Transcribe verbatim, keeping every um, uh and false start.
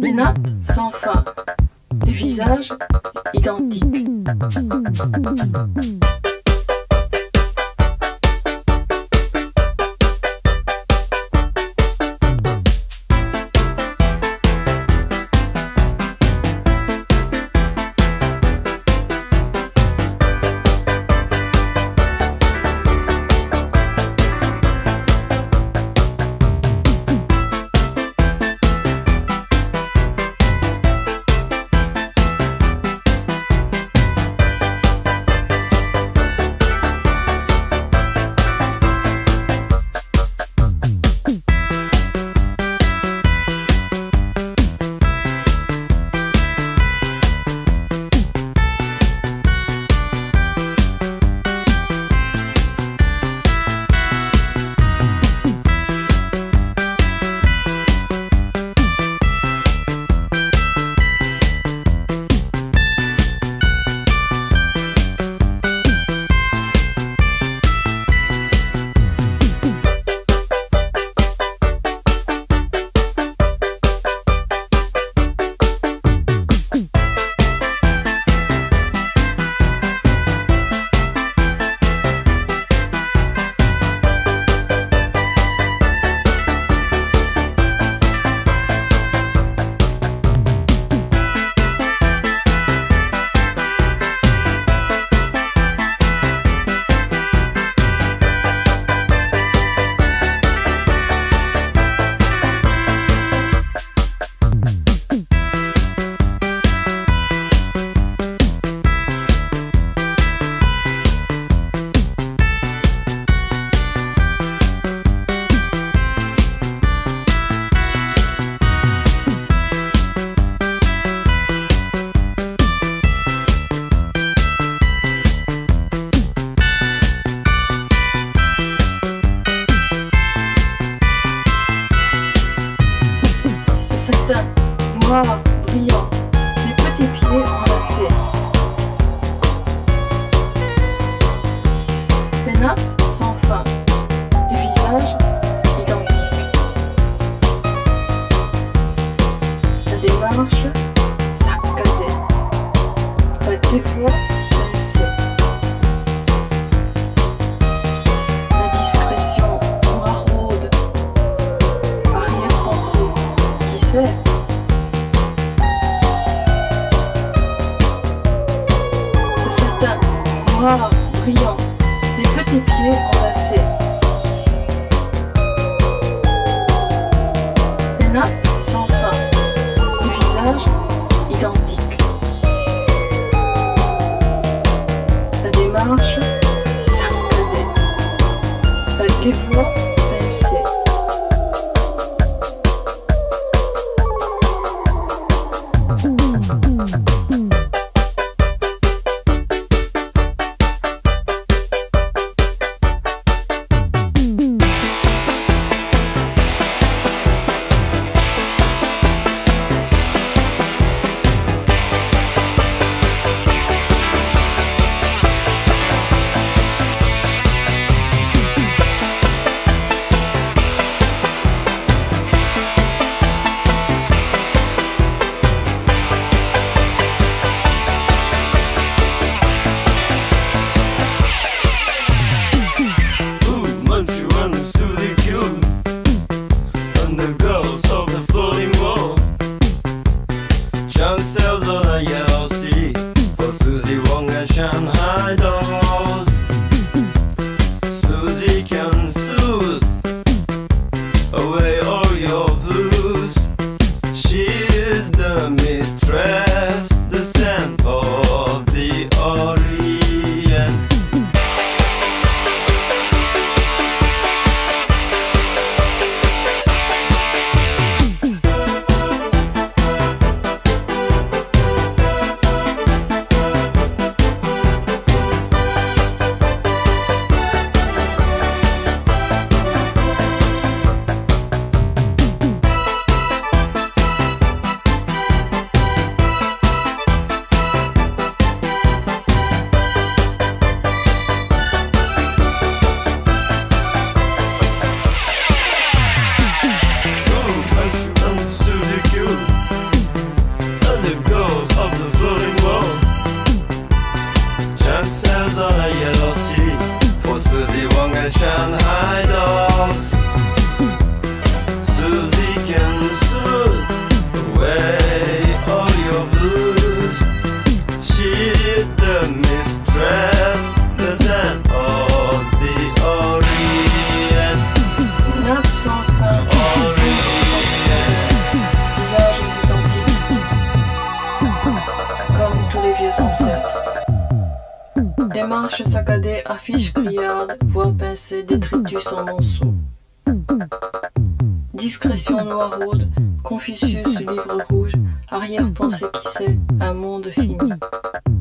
Les nappes sans fin, les visages identiques. Certains noirs brillants, les petits pieds enlacés. Les nappes sans fin, les visages identiques. La démarche saccadée, la dévoi pincée. La discrétion maraude, arrière-pensée. De certains noirs brillants, des petits pieds enlacés. Les nappes sans fin, des visages identiques. La démarche saccadée, la dévoi pincée. Sails on a yellow sea for Susie Wong and Shanghai dolls. Susie can soothe away all your blues. She is the mistress, the scent of the Orient. can soothe away all your blues. She's the mistress, the Zen of the Orient. Nappe sans fin, Orient. visages identiques, comme tous les vieux ancêtres. Démarches saccadées, affiches criardes, voix pincées, détritus en monceau. Discrétion noiraude, Confucius, livre rouge, arrière-pensée qui sait, un monde fini.